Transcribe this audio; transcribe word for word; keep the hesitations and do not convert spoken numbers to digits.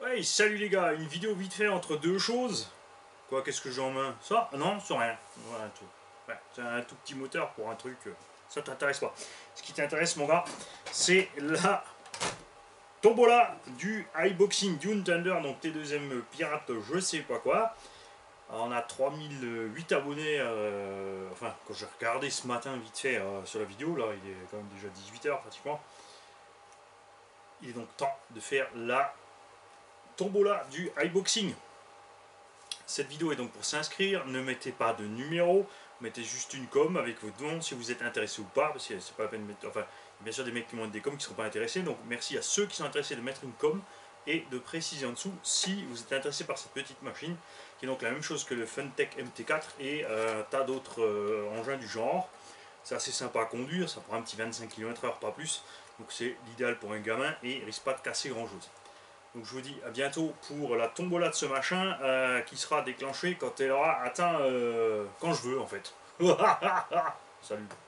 Hey, salut les gars, une vidéo vite fait entre deux choses. Quoi, qu'est-ce que j'ai en main? Ça? Non, c'est rien. Voilà, tout. Ouais, c'est un tout petit moteur pour un truc. euh, Ça t'intéresse pas. Ce qui t'intéresse, mon gars, c'est la tombola du iBoxing Dune Thunder, donc T deux M pirate, je sais pas quoi. Alors, on a trois mille huit abonnés. euh, enfin, quand j'ai regardé ce matin vite fait euh, sur la vidéo, là, il est quand même déjà dix-huit heures pratiquement. Il est donc temps de faire la tombola du iBoxing. Cette vidéo est donc pour s'inscrire, ne mettez pas de numéro, mettez juste une com avec votre nom si vous êtes intéressé ou pas, parce que c'est pas la peine de mettre. Enfin, bien sûr des mecs qui vont mettre des coms qui ne seront pas intéressés, donc merci à ceux qui sont intéressés de mettre une com et de préciser en dessous si vous êtes intéressé par cette petite machine, qui est donc la même chose que le Funtech M T quatre et euh, un tas d'autres euh, engins du genre. C'est assez sympa à conduire, ça prend un petit vingt-cinq kilomètres heure, pas plus, donc c'est l'idéal pour un gamin et il risque pas de casser grand chose. Donc je vous dis à bientôt pour la tombola de ce machin euh, qui sera déclenchée quand elle aura atteint euh, quand je veux en fait. Salut.